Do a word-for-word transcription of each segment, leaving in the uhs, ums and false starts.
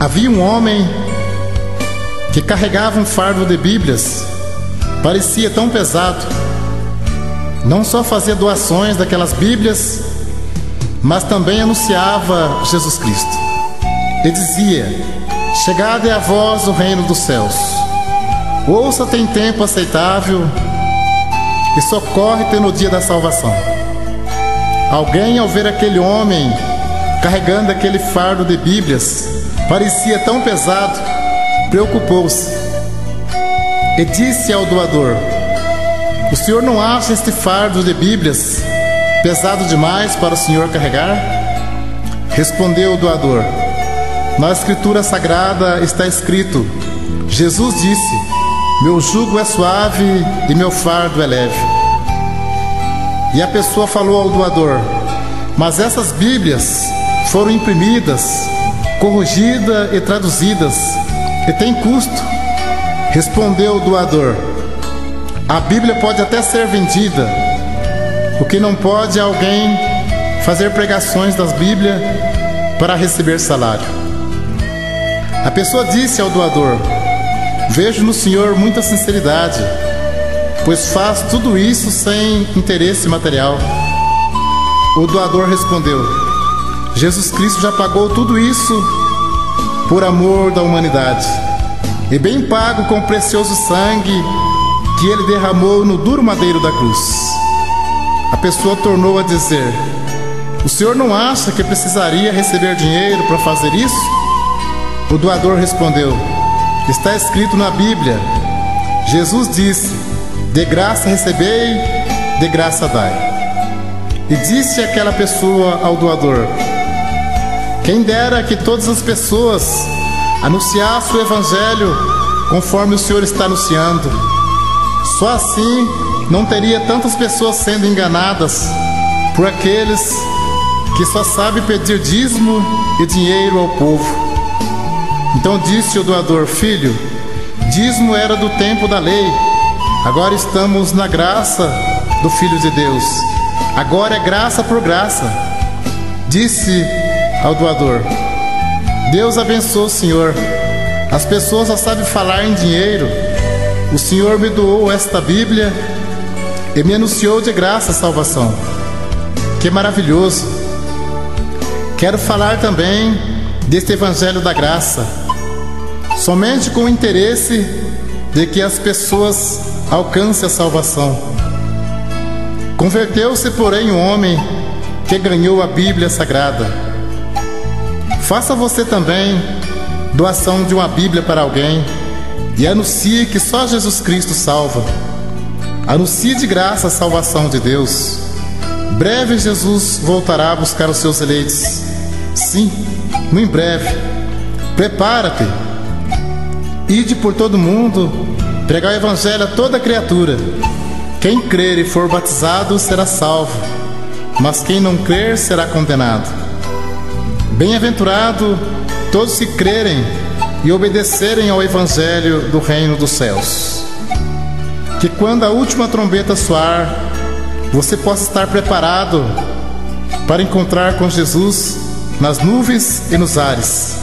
Havia um homem que carregava um fardo de Bíblias, parecia tão pesado. Não só fazia doações daquelas Bíblias, mas também anunciava Jesus Cristo. E dizia: chegada é a vós o reino dos céus. Ouça, tem tempo aceitável, e socorre-te no dia da salvação. Alguém, ao ver aquele homem carregando aquele fardo de Bíblias, parecia tão pesado, preocupou-se e disse ao doador: o senhor não acha este fardo de Bíblias pesado demais para o senhor carregar? Respondeu o doador: na Escritura Sagrada está escrito, Jesus disse: meu jugo é suave e meu fardo é leve. E a pessoa falou ao doador: mas essas Bíblias foram imprimidas, corrigidas e traduzidas, e tem custo. Respondeu o doador: a Bíblia pode até ser vendida, o que não pode é alguém fazer pregações das Bíblias para receber salário. A pessoa disse ao doador: vejo no senhor muita sinceridade, pois faz tudo isso sem interesse material. O doador respondeu: Jesus Cristo já pagou tudo isso por amor da humanidade, e bem pago com o precioso sangue que ele derramou no duro madeiro da cruz. A pessoa tornou a dizer: o senhor não acha que precisaria receber dinheiro para fazer isso? O doador respondeu: está escrito na Bíblia, Jesus disse: de graça recebei, de graça dai. E disse aquela pessoa ao doador: quem dera que todas as pessoas anunciassem o Evangelho conforme o senhor está anunciando. Só assim não teria tantas pessoas sendo enganadas por aqueles que só sabem pedir dízimo e dinheiro ao povo. Então disse o doador: filho, dízimo era do tempo da lei, agora estamos na graça do Filho de Deus. Agora é graça por graça. Disse ao doador: Deus abençoe o senhor. As pessoas só sabem falar em dinheiro. O senhor me doou esta Bíblia e me anunciou de graça a salvação. Que maravilhoso! Quero falar também deste Evangelho da Graça, somente com o interesse de que as pessoas alcancem a salvação. Converteu-se, porém, um homem que ganhou a Bíblia Sagrada. Faça você também doação de uma Bíblia para alguém e anuncie que só Jesus Cristo salva. Anuncie de graça a salvação de Deus. Breve Jesus voltará a buscar os seus eleitos. Sim, muito em breve. Prepara-te. Ide por todo mundo, pregar o Evangelho a toda criatura. Quem crer e for batizado será salvo, mas quem não crer será condenado. Bem-aventurado todos que crerem e obedecerem ao Evangelho do reino dos céus. Que quando a última trombeta soar, você possa estar preparado para encontrar com Jesus nas nuvens e nos ares.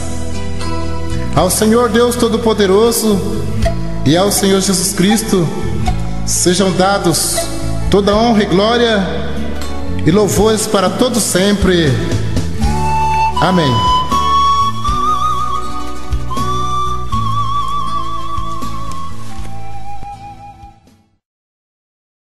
Ao Senhor Deus Todo-Poderoso e ao Senhor Jesus Cristo sejam dados toda honra e glória e louvores para todos sempre. Amém.